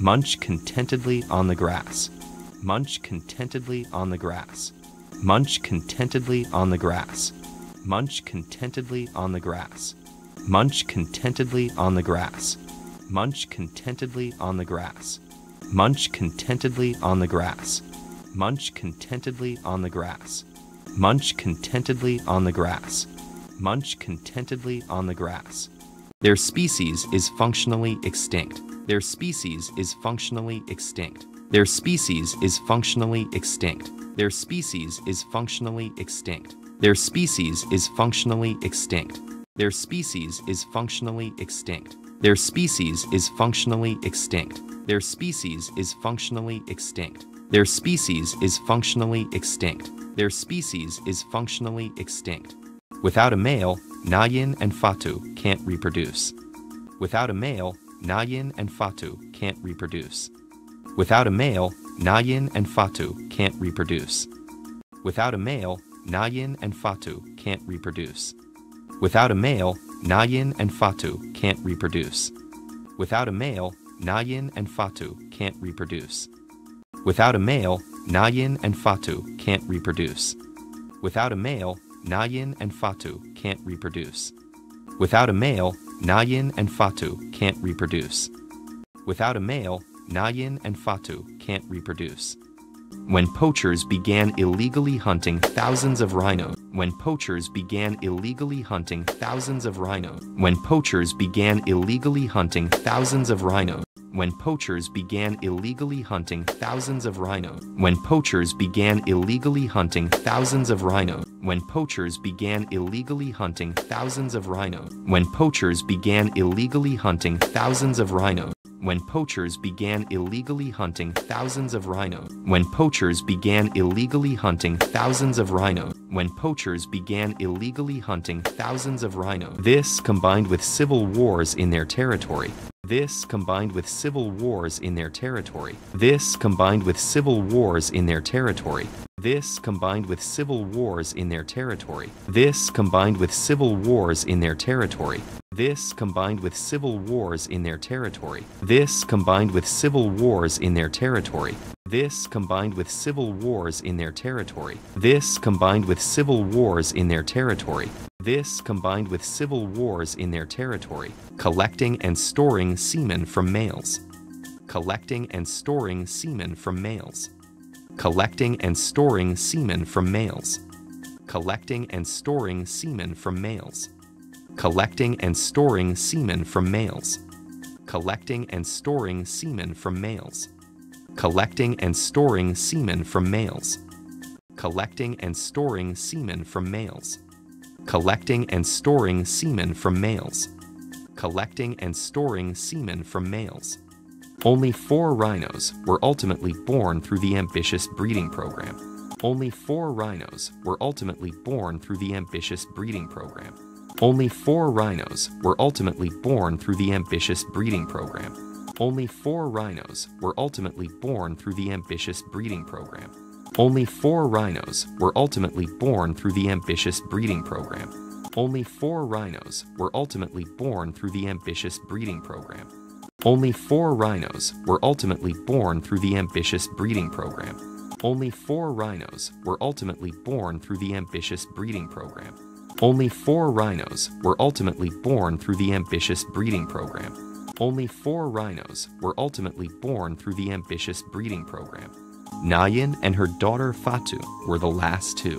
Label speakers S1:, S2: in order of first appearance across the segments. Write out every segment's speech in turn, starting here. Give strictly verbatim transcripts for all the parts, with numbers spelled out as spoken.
S1: Munch contentedly on the grass. Munch contentedly on the grass. Munch contentedly on the grass. Munch contentedly on the grass. Munch contentedly on the grass. Munch contentedly on the grass. Munch contentedly on the grass. Munch contentedly on the grass. Munch contentedly on the grass. Munch contentedly on the grass. Their species is functionally extinct. Their species is functionally extinct. Their species is functionally extinct. Their species is functionally extinct. Their species is functionally extinct. Their species is functionally extinct. Their species is functionally extinct. Their species is functionally extinct. Their species is functionally extinct. Their species is functionally extinct. Without a male, Nayin and Fatu can't reproduce. Without a male, Nayin and Fatu can't reproduce. Without a male, Nayin and Fatu can't reproduce. Without a male, Nayin and Fatu can't reproduce. Without a male, Nayin and Fatu can't reproduce. Without a male, Nayin and Fatu can't reproduce. Without a male, Nayin and Fatu can't reproduce. Without a male, Nayin and Fatu can't reproduce. Without a male, Nayin and Fatu can't reproduce. Without a male, Nayin and Fatu can't reproduce. When poachers began illegally hunting thousands of rhinos, when poachers began illegally hunting thousands of rhinos, when poachers began illegally hunting thousands of rhinos, when poachers began illegally hunting thousands of rhinos, when poachers began illegally hunting thousands of rhinos, when poachers began illegally hunting thousands of rhinos, when poachers began illegally hunting thousands of rhinos, when poachers began illegally hunting thousands of rhinos, when poachers began illegally hunting thousands of rhinos, when poachers began illegally hunting thousands of rhinos. This combined with civil wars in their territory. This combined with civil wars in their territory. This combined with civil wars in their territory. This combined with civil wars in their territory. This combined with civil wars in their territory. This combined with civil wars in their territory. This combined with civil wars in their territory. This combined with civil wars in their territory. This combined with civil wars in their territory. This combined with civil wars in their territory. Collecting and storing semen from males. Collecting and storing semen from males. Collecting and storing semen from males. Collecting and storing semen from males. Collecting and storing semen from males. Collecting and storing semen from males. Collecting and storing semen from males. Collecting and storing semen from males. Collecting and storing semen from males. Collecting and storing semen from males. Only four rhinos were ultimately born through the ambitious breeding program. Only four rhinos were ultimately born through the ambitious breeding program. Only four rhinos were ultimately born through the ambitious breeding program. Only four rhinos were ultimately born through the ambitious breeding program. Only four rhinos were ultimately born through the ambitious breeding program. Only four rhinos were ultimately born through the ambitious breeding program. Only four rhinos were ultimately born through the ambitious breeding program. Only four rhinos were ultimately born through the ambitious breeding program. Only four rhinos were ultimately born through the ambitious breeding program. Only four rhinos were ultimately born through the ambitious breeding program. Nayin and her daughter Fatu were the last two.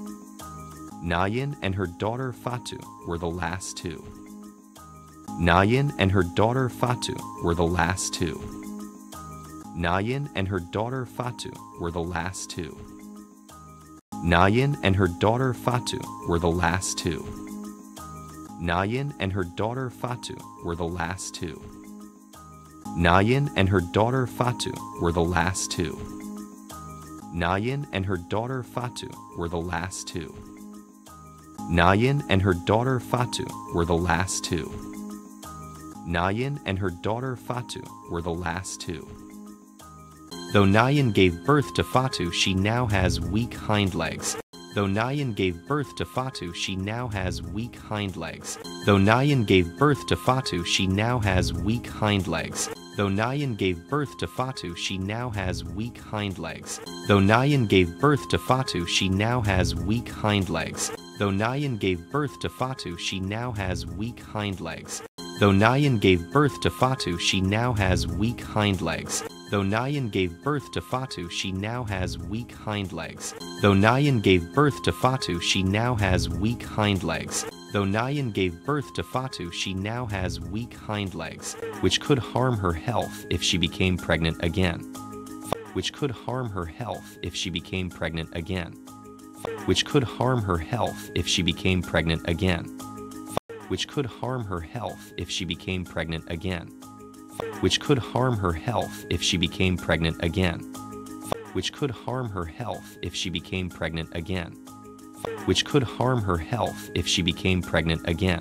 S1: Nayin and her daughter Fatu were the last two. Nayin and her daughter Fatu were the last two. Nayin and her daughter Fatu were the last two. Nayin and her daughter Fatu were the last two. Nayin and her daughter Fatu were the last two. Nayin and her daughter Fatu were the last two. Nayin and her daughter Fatu were the last two. Nayin and her daughter Fatu were the last two. Nayin and her daughter Fatu were the last two. Though Nayin gave birth to Fatu, she now has weak hind legs. Though Nayin gave birth to Fatu, she now has weak hind legs. Though Nayin gave birth to Fatu, she now has weak hind legs. Though Nyan gave birth to Fatu, she now has weak hind legs. Though Nyan gave birth to Fatu, she now has weak hind legs. Though Nyan gave birth to Fatu, she now has weak hind legs. Though Nyan gave birth to Fatu, she now has weak hind legs. Though Nyan gave birth to Fatu, she now has weak hind legs. Though Nyan gave birth to Fatu, she now has weak hind legs. Though Nyan gave birth to Fatu, she now has weak hind legs, which could harm her health if she became pregnant again. Which could harm her health if she became pregnant again. Which could harm her health if she became pregnant again. Which could harm her health if she became pregnant again. Which could harm her health if she became pregnant again. Which could harm her health if she became pregnant again. Which could harm her health if she became pregnant again.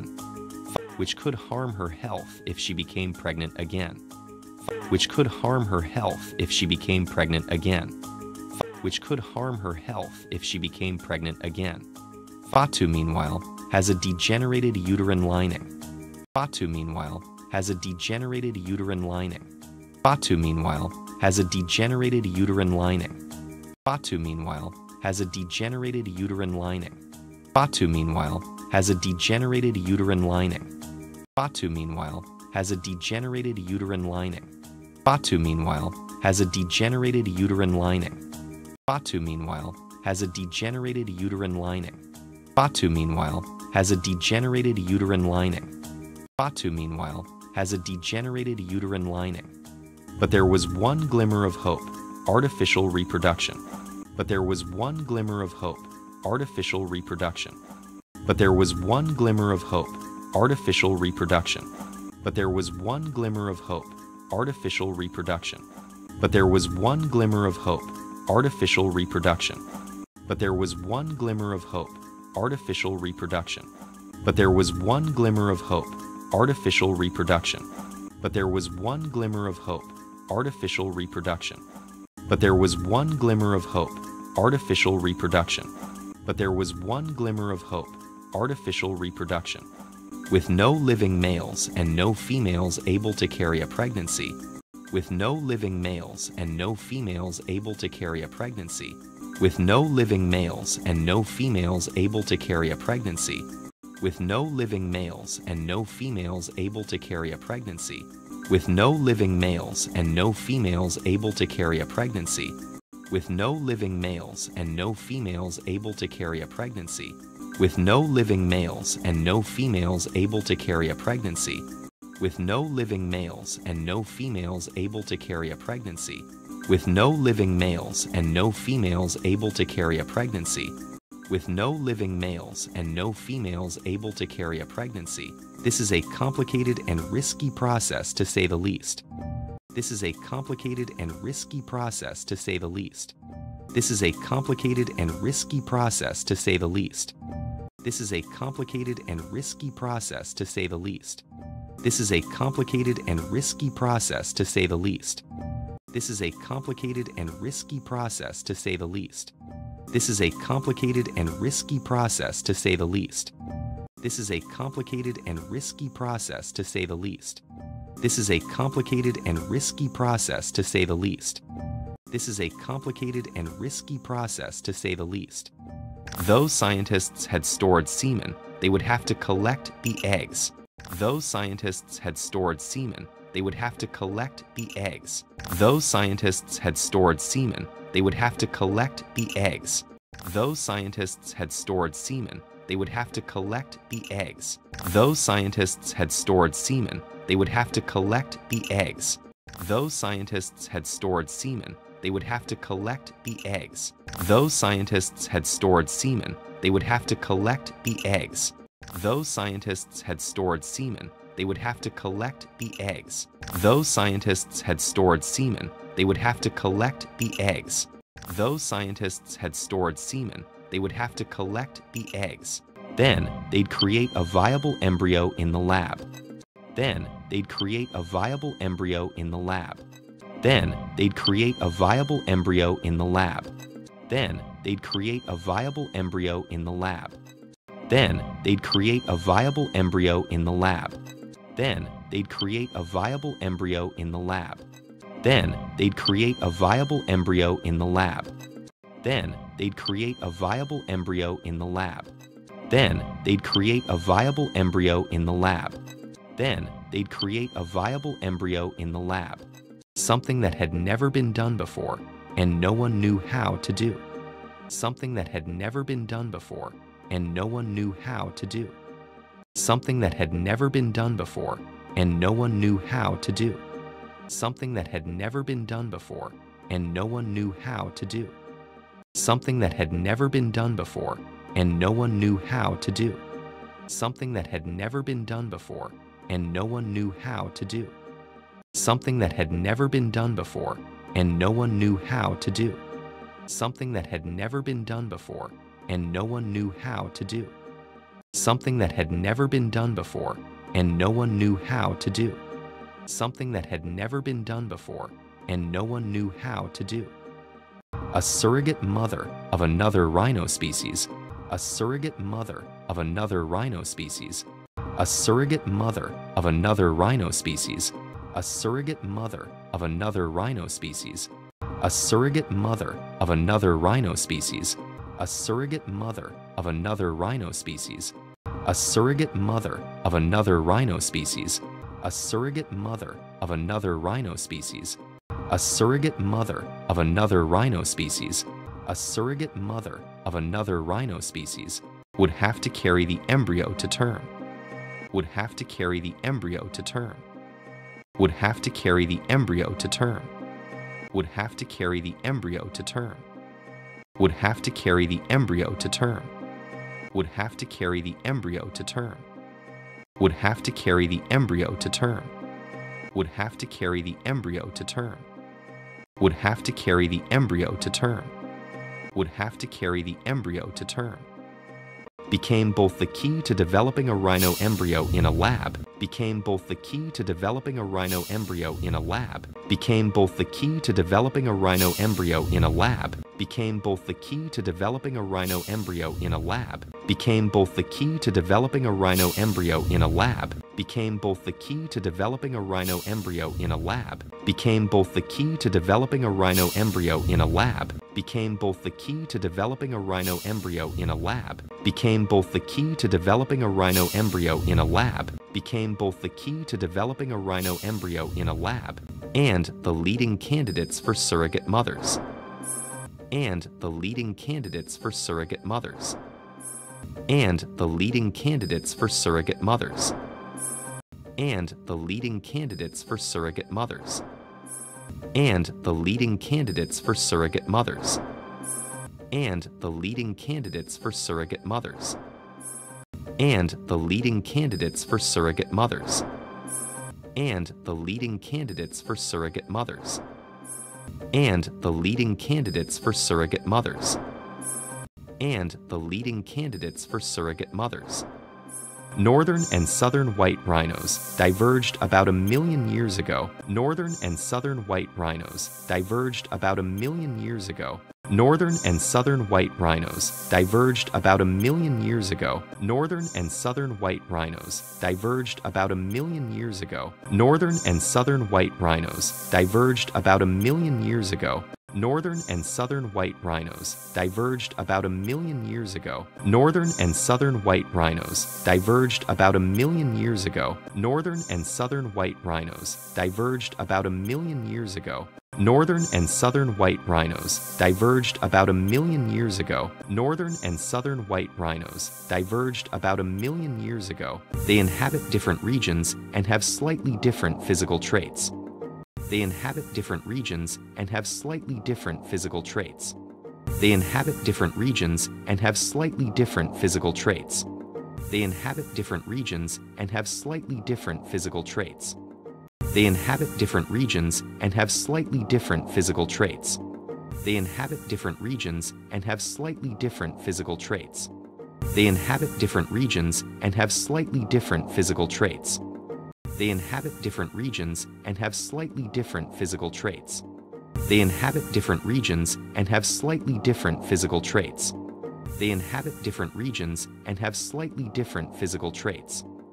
S1: Which could harm her health if she became pregnant again. Which could harm her health if she became pregnant again. Which could harm her health if she became pregnant again. Fatu, meanwhile, has a degenerated uterine lining. Fatu, meanwhile, has a degenerated uterine lining. Fatu, meanwhile, has a degenerated uterine lining. Fatu, meanwhile, has a degenerated uterine lining. Fatu, meanwhile, has a degenerated uterine lining. Fatu, meanwhile, has a degenerated uterine lining. Fatu, meanwhile, has a degenerated uterine lining. Fatu, meanwhile, has a degenerated uterine lining. Fatu, meanwhile, has a degenerated uterine lining. Fatu, meanwhile, has a degenerated uterine lining. But there was one glimmer of hope, artificial reproduction. But there was one glimmer of hope, artificial reproduction. But there was one glimmer of hope, artificial reproduction. But there was one glimmer of hope, artificial reproduction. But there was one glimmer of hope, artificial reproduction. But there was one glimmer of hope, artificial reproduction. But there was one glimmer of hope, artificial reproduction. But there was one glimmer of hope, artificial reproduction. But there was one glimmer of hope, artificial reproduction. But there was one glimmer of hope, artificial reproduction. With no living males and no females able to carry a pregnancy. With no living males and no females able to carry a pregnancy. With no living males and no females able to carry a pregnancy. With no living males and no females able to carry a pregnancy. With no living males and no females able to carry a pregnancy. With no living males and no females able to carry a pregnancy. With no living males and no females able to carry a pregnancy. With no living males and no females able to carry a pregnancy. With no living males and no females able to carry a pregnancy. With no living males and no females able to carry a pregnancy. This is a complicated and risky process, to say the least. This is a complicated and risky process, to say the least. This is a complicated and risky process, to say the least. This is a complicated and risky process, to say the least. This is a complicated and risky process, to say the least. This is a complicated and risky process, to say the least. This is a complicated and risky process, to say the least. This is a complicated and risky process, to say the least. This is a complicated and risky process, to say the least. This is a complicated and risky process, to say the least. Though scientists had stored semen, they would have to collect the eggs. Though scientists had stored semen, they would have to collect the eggs. Though scientists had stored semen, they would have to collect the eggs. Though scientists had stored semen, they would have to collect the eggs. Though scientists had stored semen, they would have to collect the eggs. Though scientists had stored semen, they would have to collect the eggs. Though scientists had stored semen, they would have to collect the eggs. Though scientists had stored semen, they would have to collect the eggs. Though scientists had stored semen, they would have to collect the eggs. Though scientists had stored semen, they would have to collect the eggs. Then they'd create a viable embryo in the lab. Then they'd create a viable embryo in the lab. Then they'd create a viable embryo in the lab. Then they'd create a viable embryo in the lab. Then they'd create a viable embryo in the lab. Then they'd create a viable embryo in the lab. Then, they'd create a viable embryo in the lab. Then, they'd create a viable embryo in the lab. Then, they'd create a viable embryo in the lab. Then, they'd create a viable embryo in the lab. Something that had never been done before, and no one knew how to do. Something that had never been done before, and no one knew how to do. Something that had never been done before, and no one knew how to do. Something that had never been done before, and no one knew how to do. Something that had never been done before, and no one knew how to do. Something that had never been done before, and no one knew how to do. Something that had never been done before, and no one knew how to do. Something that had never been done before, and no one knew how to do. Something that had never been done before, and no one knew how to do. Something that had never been done before, and no one knew how to do. A surrogate mother of another rhino species. A surrogate mother of another rhino species. A surrogate mother of another rhino species. A surrogate mother of another rhino species. A surrogate mother of another rhino species. A surrogate mother of another rhino species. A surrogate mother of another rhino species. A surrogate mother of another rhino species. A surrogate mother of another rhino species. A surrogate mother of another rhino species would have to carry the embryo to term. Would have to carry the embryo to term. Would have to carry the embryo to term. Would have to carry the embryo to term. Would have to carry the embryo to term. Would have to carry the embryo to term. Would have to carry the embryo to term. Would have to carry the embryo to term. Would have to carry the embryo to term. Would have to carry the embryo to term. Became both the key to developing a rhino embryo in a lab. Became both the key to developing a rhino embryo in a lab. Became both the key to developing a rhino embryo in a lab. Became both the key to developing a rhino embryo in a lab. Became both the key to developing a rhino embryo in a lab. Became both the key to developing a rhino embryo in a lab. Became both the key to developing a rhino embryo in a lab. Became both the key to developing a rhino embryo in a lab. Became both the key to developing a rhino embryo in a lab. Became both the key to developing a rhino embryo in a lab. And the leading candidates for surrogate mothers. And the leading candidates for surrogate mothers. And the leading candidates for surrogate mothers. And the leading candidates for surrogate mothers. And the leading candidates for surrogate mothers. And the leading candidates for surrogate mothers. And the leading candidates for surrogate mothers. And the leading candidates for surrogate mothers. And the leading candidates for surrogate mothers. And the leading candidates for surrogate mothers. Northern and southern white rhinos diverged about a million years ago. Northern and southern white rhinos diverged about a million years ago. Northern and southern white rhinos diverged about a million years ago. Northern and southern white rhinos diverged about a million years ago. Northern and southern white rhinos diverged about a million years ago. Northern and southern white rhinos diverged about a million years ago. Northern and southern white rhinos diverged about a million years ago. Northern and southern white rhinos diverged about a million years ago. Northern and southern white rhinos diverged about a million years ago. Northern and southern white rhinos diverged about a million years ago. They inhabit different regions and have slightly different physical traits. They inhabit different regions and have slightly different physical traits. They inhabit different regions and have slightly different physical traits. They inhabit different regions and have slightly different physical traits. They inhabit different regions and have slightly different physical traits. They inhabit different regions and have slightly different physical traits. They inhabit different regions and have slightly different physical traits. They inhabit different regions and have slightly different physical traits. They inhabit different regions and have slightly different physical traits. They inhabit different regions and have slightly different physical traits.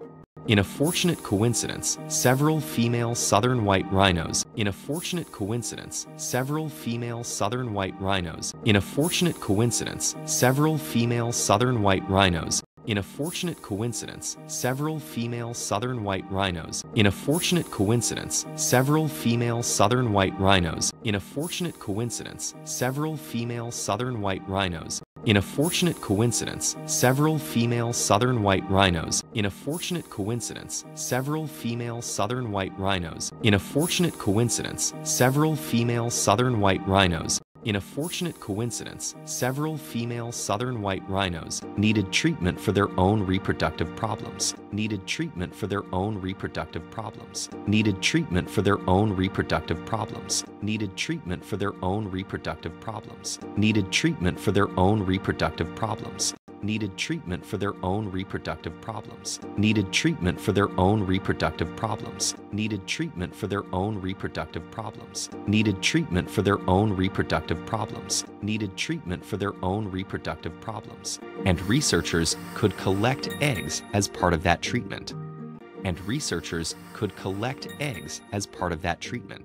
S1: In a fortunate coincidence, several female southern white rhinos. In a fortunate coincidence, several female southern white rhinos. In a fortunate coincidence, several female southern white rhinos. In a fortunate coincidence, several female southern white rhinos. In a fortunate coincidence, several female southern white rhinos. In a fortunate coincidence, several female southern white rhinos. In a fortunate coincidence, several female southern white rhinos. In a fortunate coincidence, several female southern white rhinos. In a fortunate coincidence, several female southern white rhinos. In a fortunate coincidence, several female southern white rhinos needed treatment for their own reproductive problems. Needed treatment for their own reproductive problems. Needed treatment for their own reproductive problems. Needed treatment for their own reproductive problems. Needed treatment for their own reproductive problems. Needed treatment for their own reproductive problems. Needed treatment for their own reproductive problems. Needed treatment for their own reproductive problems. Needed treatment for their own reproductive problems. Needed treatment for their own reproductive problems. And researchers could collect eggs as part of that treatment. And researchers could collect eggs as part of that treatment.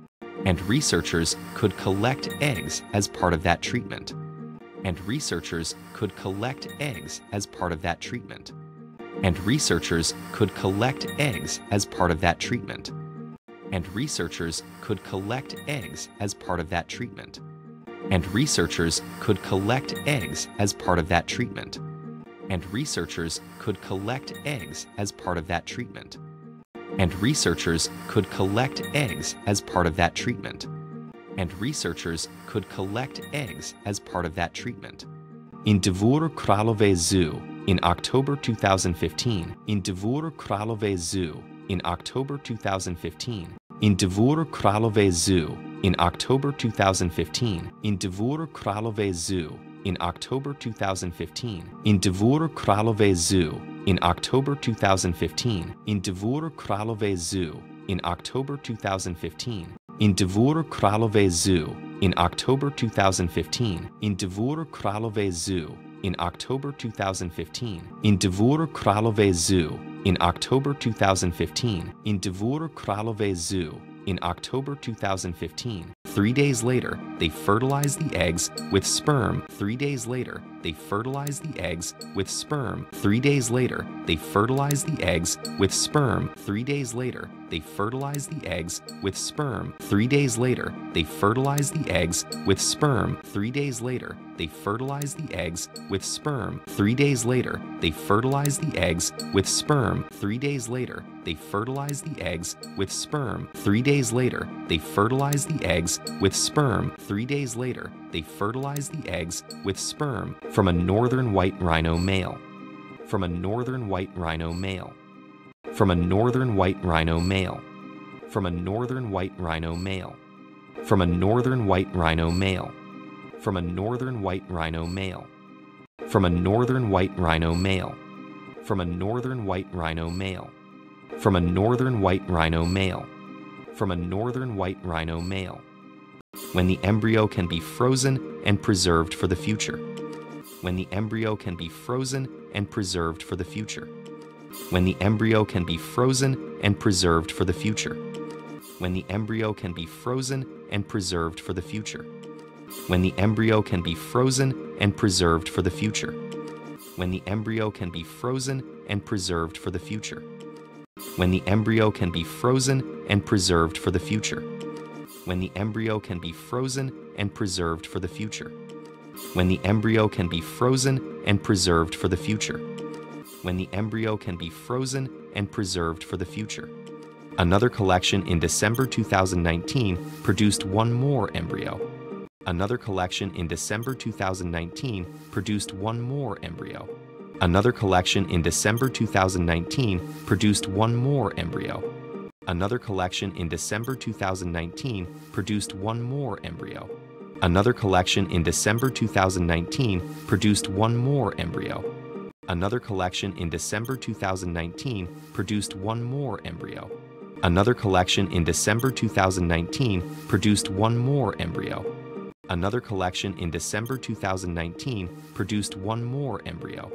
S1: And researchers could collect eggs as part of that treatment. And researchers could collect eggs as part of that treatment. And researchers could collect eggs as part of that treatment. And researchers could collect eggs as part of that treatment. And researchers could collect eggs as part of that treatment. And researchers could collect eggs as part of that treatment. And researchers could collect eggs as part of that treatment. And researchers could collect eggs as part of that treatment. In Dvor Králové Zoo, in October two thousand fifteen, in Dvor Králové Zoo, in October two thousand fifteen, in Dvor Králové Zoo, in October two thousand fifteen, in Dvor Králové Zoo, in October two thousand fifteen, in Dvor Králové Zoo, in October two thousand fifteen, in Dvor Králové Zoo, in October two thousand fifteen, in Dvor Králové Zoo, in October two thousand fifteen, in Dvor Králové Zoo, in October two thousand fifteen, in Dvor Králové Zoo, in October two thousand fifteen, in Dvor Králové Zoo, in October two thousand fifteen. Three days later, they fertilize the eggs with sperm. Three days later, they fertilize the eggs with sperm. Three days later, they fertilize the eggs with sperm. Three days later, they fertilize the eggs with sperm. Three days later, they fertilize the eggs with sperm. Three days later, they fertilize the eggs with sperm. Three days later, they fertilize the eggs with sperm. Three days later, they fertilize the eggs with sperm. Three days later, they fertilize the eggs with sperm. Three days later, they fertilize the eggs with sperm from a northern white rhino male. From a northern white rhino male. From a northern white rhino male. From a northern white rhino male. From a northern white rhino male. From a northern white rhino male. From a northern white rhino male. From a northern white rhino male. From a northern white rhino male. From a northern white rhino male. When the embryo can be frozen and preserved for the future. When the embryo can be frozen and preserved for the future. When the embryo can be frozen and preserved for the future. When the embryo can be frozen and preserved for the future. When the embryo can be frozen and preserved for the future. When the embryo can be frozen and preserved for the future. When the embryo can be frozen and preserved for the future. When the embryo can be frozen and preserved for the future. When the embryo can be frozen and preserved for the future. When the embryo can be frozen and preserved for the future. Another collection in December two thousand nineteen produced one more embryo. Another collection in December two thousand nineteen produced one more embryo. Another collection in December two thousand nineteen produced one more embryo. Another collection in December two thousand nineteen produced one more embryo. Another collection in December two thousand nineteen produced one more embryo. Another collection in December two thousand nineteen produced one more embryo. Another collection in December two thousand nineteen produced one more embryo. Another collection in December two thousand nineteen produced one more embryo.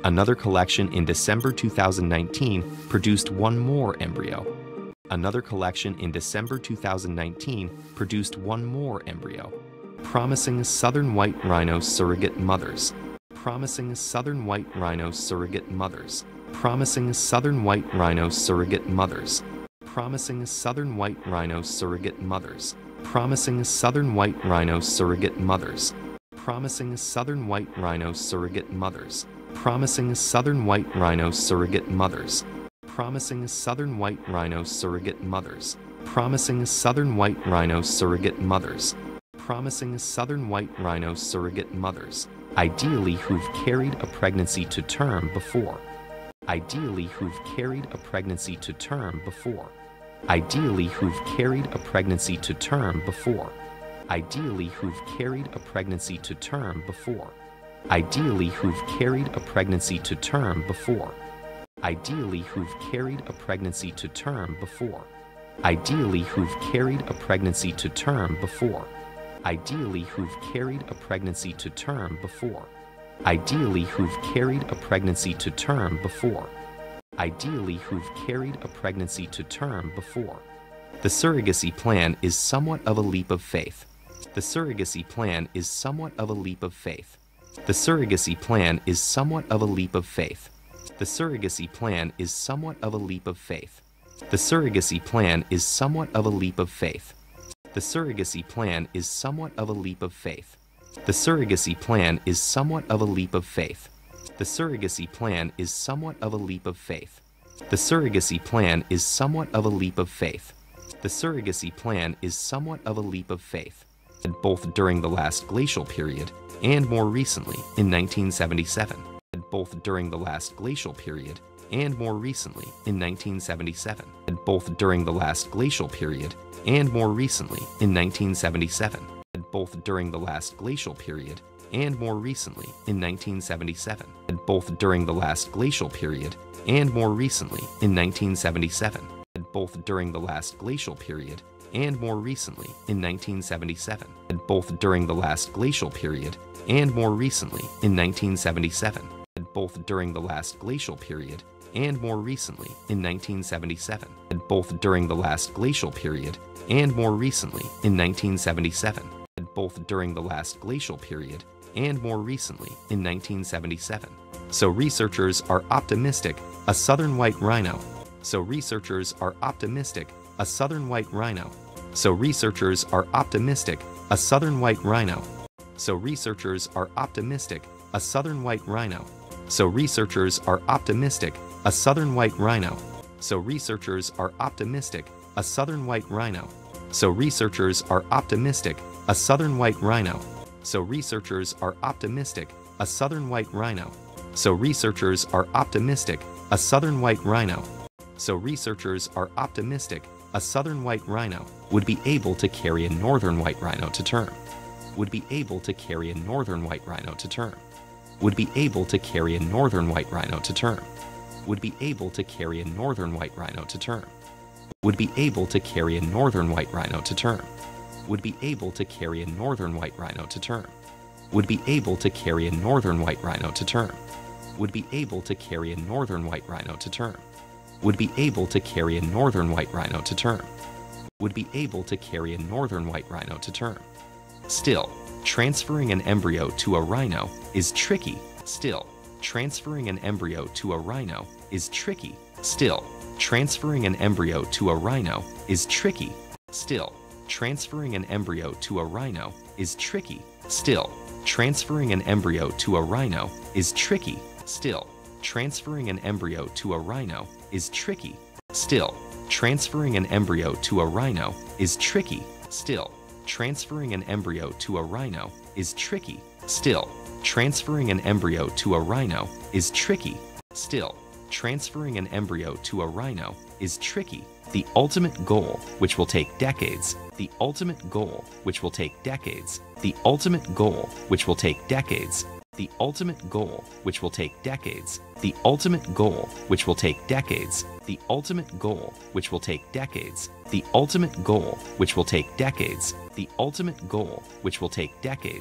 S1: Another collection in December two thousand nineteen produced one more embryo. Another collection in December two thousand nineteen produced one more embryo, promising southern white rhino surrogate mothers. Promising southern white rhino surrogate mothers. Promising southern white rhino surrogate mothers. Promising southern white rhino surrogate mothers. Promising southern white rhino surrogate mothers. Promising southern white rhino surrogate mothers. Promising southern white rhino surrogate mothers. Promising southern white rhino surrogate mothers. Promising southern white rhino surrogate mothers. Promising southern white rhino surrogate mothers. Ideally who've carried a pregnancy to term before. Ideally who've carried a pregnancy to term before. Ideally who've carried a pregnancy to term before. Ideally who've carried a pregnancy to term before. Ideally who've carried a pregnancy to term before. Ideally who've carried a pregnancy to term before. Ideally who've carried a pregnancy to term before. Ideally who've carried a pregnancy to term before. Ideally who've carried a pregnancy to term before. Ideally who've carried a pregnancy to term before. The surrogacy plan is somewhat of a leap of faith. The surrogacy plan is somewhat of a leap of faith. The surrogacy plan is somewhat of a leap of faith. The surrogacy plan is somewhat of a leap of faith. The surrogacy plan is somewhat of a leap of faith. The surrogacy plan is somewhat of a leap of faith. The surrogacy plan is somewhat of a leap of faith. The surrogacy plan is somewhat of a leap of faith. The surrogacy plan is somewhat of a leap of faith. The surrogacy plan is somewhat of a leap of faith. Both during the last glacial period and more recently in nineteen seventy-seven. Both during the last glacial period and more recently in nineteen seventy-seven. Both during the last glacial period and more recently in nineteen seventy-seven. Both during the last glacial period and more recently in nineteen seventy-seven. Both during the last glacial period and more recently in nineteen seventy-seven. Both during the last glacial period and more recently in nineteen seventy-seven. Both during the last glacial period and more recently in nineteen seventy-seven. Both during the last glacial period and more recently in nineteen seventy-seven. Both during the last glacial period and more recently in nineteen seventy-seven. Both during the last glacial period and more recently in nineteen seventy-seven. So researchers are optimistic a southern white rhino. So researchers are optimistic a southern white rhino. So researchers are optimistic a southern white rhino. So researchers are optimistic a southern white rhino. So researchers are optimistic a southern white rhino. So researchers are optimistic a southern white rhino. So researchers are optimistic a southern white rhino. So researchers are optimistic a southern white rhino. So researchers are optimistic a southern white rhino. So researchers are optimistic a southern white rhino would be able to carry a northern white rhino to term. Would be able to carry a northern white rhino to term. Would be able to carry a northern white rhino to term. Would be able to carry a northern white rhino to term. Would be able to carry a northern white rhino to term. Would be able to carry a northern white rhino to term. Would be able to carry a northern white rhino to term. Would be able to carry a northern white rhino to term. Would be able to carry a northern white rhino to term. Would be able to carry a northern white rhino to term. Still, transferring an embryo to a rhino is tricky. Still, transferring an embryo to a rhino is tricky. Still, transferring an embryo to a rhino is tricky. Still, transferring an embryo to a rhino is tricky. Still, transferring an embryo to a rhino is tricky. Still, transferring an embryo to a rhino is tricky. Still, transferring an embryo to a rhino is tricky. Still, transferring an embryo to a rhino is tricky. Still, transferring an embryo to a rhino is tricky. Still, transferring an embryo to a rhino is tricky. The ultimate goal, which will take decades, the ultimate goal, which will take decades, the ultimate goal, which will take decades, the ultimate goal, which will take decades, the ultimate goal, which will take decades, the ultimate goal, which will take decades, the ultimate goal, which will take decades, the ultimate goal, which will take decades,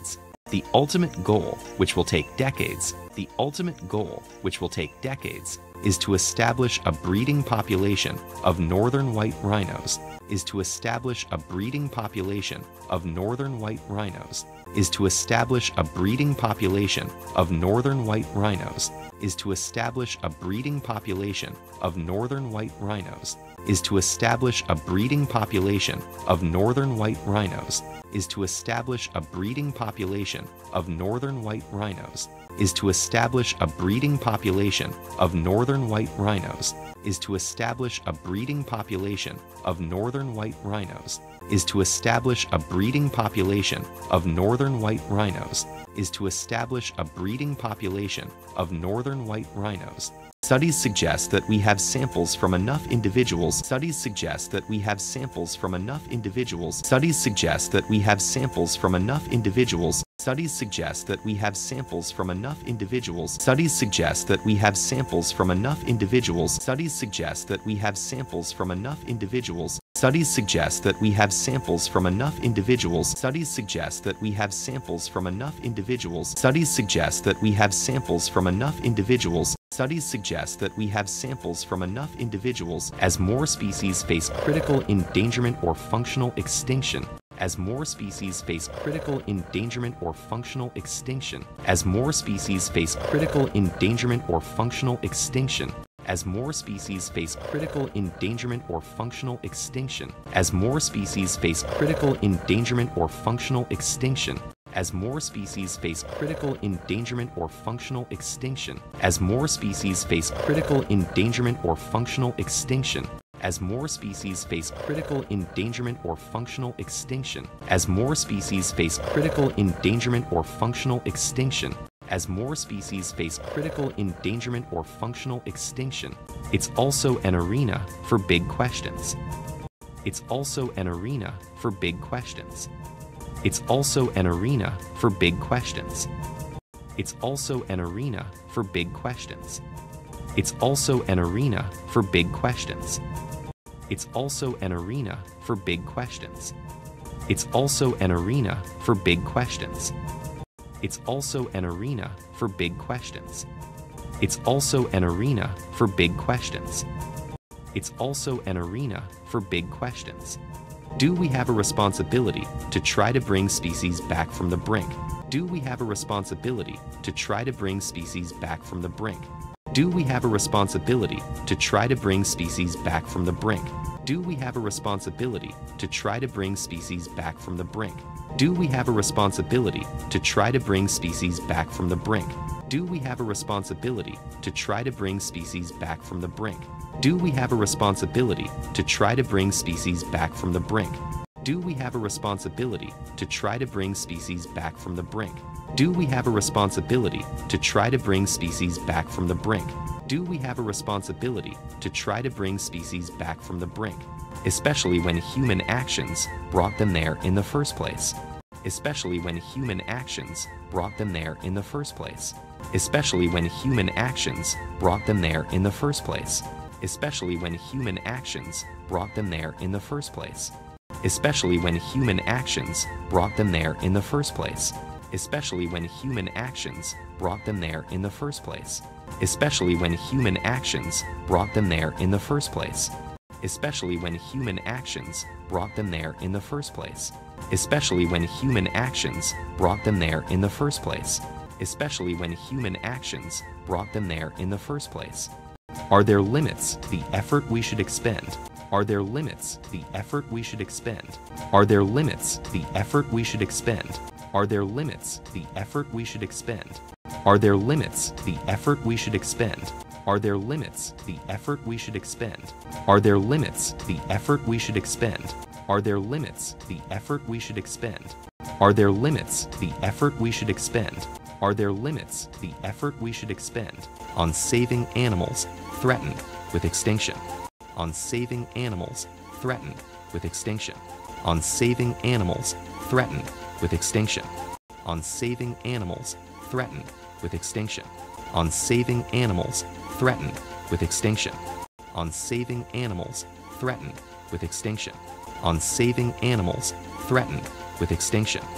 S1: The ultimate goal, which will take decades, the ultimate goal, which will take decades, is to establish a breeding population of northern white rhinos, is to establish a breeding population of northern white rhinos, is to establish a breeding population of northern white rhinos, is to establish a breeding population of northern white rhinos, is to establish a breeding population of northern white rhinos, is to establish a breeding population of northern white rhinos, is to establish a breeding population of northern white rhinos, is to establish a breeding population of northern white rhinos, is to establish a breeding population of northern white rhinos, is to establish a breeding population of northern white rhinos. Studies suggest that we have samples from enough individuals. Studies suggest that we have samples from enough individuals. Studies suggest that we have samples from enough individuals. Studies suggest that we have samples from enough individuals. Studies suggest that we have samples from enough individuals. Studies suggest that we have samples from enough individuals. Studies suggest that we have samples from enough individuals. Studies suggest that we have samples from enough individuals. Studies suggest that we have samples from enough individuals. Studies suggest that we have samples from enough individuals as more species face critical endangerment or functional extinction. As more species face critical endangerment or functional extinction. As more species face critical endangerment or functional extinction. As more species face critical endangerment or functional extinction. As more species face critical endangerment or functional extinction. As more species face critical endangerment or functional extinction. As more species face critical endangerment or functional extinction. As more species face critical endangerment or functional extinction. As more species face critical endangerment or functional extinction. As more species face critical endangerment or functional extinction. It's also an arena for big questions. It's also an arena for big questions. It's also an arena for big questions. It's also an arena for big questions. It's also an arena for big questions. It's also an arena for big questions. It's also an arena for big questions. It's also an arena for big questions. It's also an arena for big questions. It's also an arena for big questions. Do we have a responsibility to try to bring species back from the brink? Do we have a responsibility to try to bring species back from the brink? Do we have a responsibility to try to bring species back from the brink? Do we have a responsibility to try to bring species back from the brink? Do we have a responsibility to try to bring species back from the brink? Do we have a responsibility to try to bring species back from the brink? Do we have a responsibility to try to bring species back from the brink? Do we have a responsibility to try to bring species back from the brink? Do we have a responsibility to try to bring species back from the brink? Do we have a responsibility to try to bring species back from the brink? Especially when human actions brought them there in the first place. Especially when human actions brought them there in the first place. Especially when human actions brought them there in the first place. Especially when human actions brought them there in the first place. Especially when human actions brought them there in the first place. Especially when human actions brought them there in the first place. Especially when human actions brought them there in the first place. Especially when human actions brought them there in the first place. Especially when human actions brought them there in the first place. Especially when human actions brought them there in the first place. Are there limits to the effort we should expend? Are there limits to the effort we should expend? Are there limits to the effort we should expend? Are there limits to the effort we should expend? Are there limits to the effort we should expend? Are there limits to the effort we should expend? Are there limits to the effort we should expend? Are there limits to the effort we should expend? Are there limits to the effort we should expend? Are there limits to the effort we should expend on saving animals threatened with extinction? On saving animals threatened with extinction. On saving animals threatened with extinction. On saving animals threatened with extinction. On saving animals threatened with extinction. On saving animals threatened with extinction. On saving animals threatened with extinction.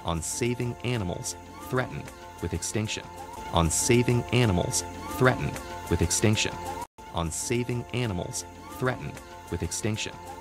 S1: on saving animals threatened with extinction, on saving animals threatened with extinction, on saving animals threatened with extinction.